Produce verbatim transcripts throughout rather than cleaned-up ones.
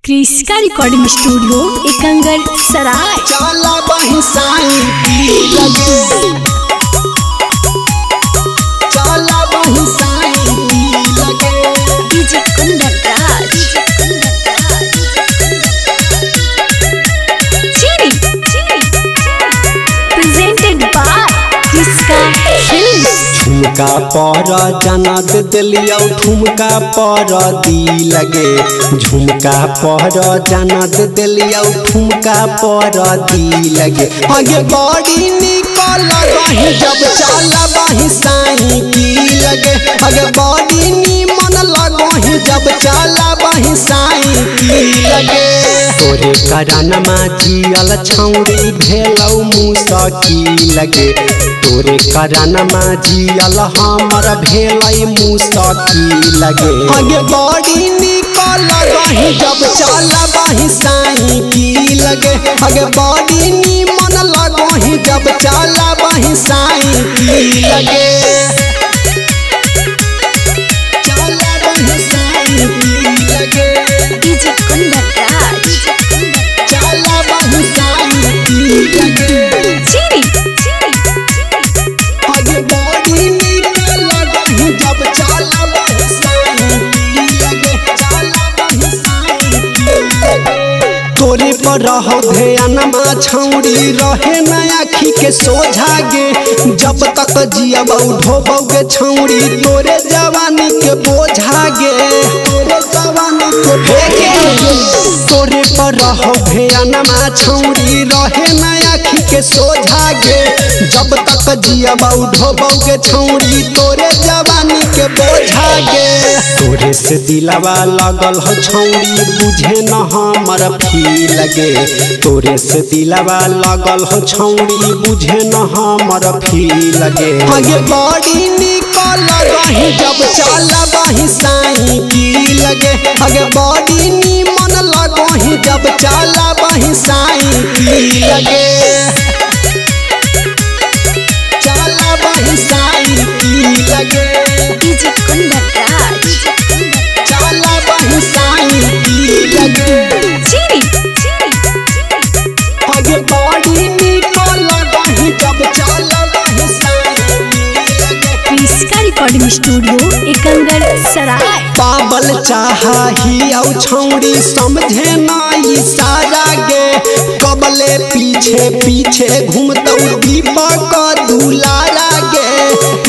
क्रिस्का recording studio Ekangar सराय। चला बही साई पी लगे, चला बही साई पी लगे। डीजे कुंदन राज चीनी प्रेजेंटेड बाय क्रिस्का फिल्म्स। ठुमका पर जनद दिलियो ठुमका पर दी लगे, झुमका पर जनद दिलियो ठुमका पर दी लगे। आगे बड़ी निकल रही जब चला बही साई पी लगे, आगे बड़ी निमन लगही जब चला बही साई पी लगे। तोरे करनमा जियल छौरी भेलौ मुसकी लगे, तोरे करनमा जियल हमर भेलै मुसकी लगे। आगे बड़ी निकल रही जब चला बही साई पी लगे, आगे बड़ी निमन लगही जब चला बही साई पी लगे। चला बही साई पी लगे, डीजे कुंदन राज चला बही साई पी लगे। चीनी आगे बड़ी निकल रही जब चला बही साई पी लगे, चला बही साई पी लगे। तोरे पर रहो ध्यानमा छौरी रहे न आखी के सोझा गे, जब तक जियबौ ढोबौ गे छौरी तोरे जवानी के बोझा गे, तोरे जवानी के फेंके। तोरे पर रहो ध्यानमा छौरी रहे न आखी के सोझा गे, जब तक जियबौ ढोबौ गे छौरी तोरे जवानी के बोझा गे। तोरे से दिलवा लगल हो छौरी बुझे न हमर फी लगे, तोरे से दिलवा लगल हो छौरी बुझे न हमर फी लगे। आगे बड़ी निकल रही जब चला बही साई पी लगे, आगे बड़ी निमन लगही जब चला बही साई पी लगे। चला बही साई पी लगे, डीजे कुंदन राज चला बही साई पी लगे। चीनी आगे बड़ी निकल रही जब चला बही साई पी लगे। क्रिस्का रिकॉर्डिंग स्टूडियो एकंगर सराय। पाबल चाही औ छौरी समझे नाई सारा गे, कबले पीछे पीछे घूमतौ दीपक दुलारा गे।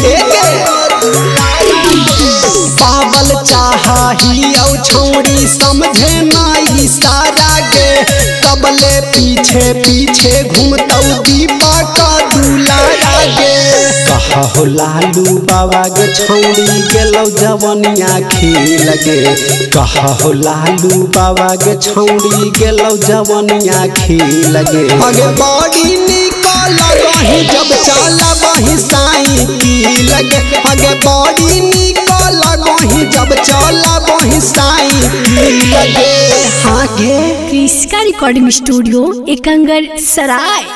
पाबल चाही औ छौरी समझे नाई सारा गे, कबले पीछे पीछे घूमतौ दीपक दुलारा गे। कहो लालू बाबा गे छौरी गेलौ जवनिया खेल गे, कहो लालू बाबा गे छौरी गेलौ जवनिया खेल गे। आगे बड़ी निकल रही जब चला बही साई पी लगे, आगे बड़ी निकल रही जब चला बही साई पी लगे। आगे क्रिस्का रिकॉर्डिंग स्टूडियो एकंगर सराय।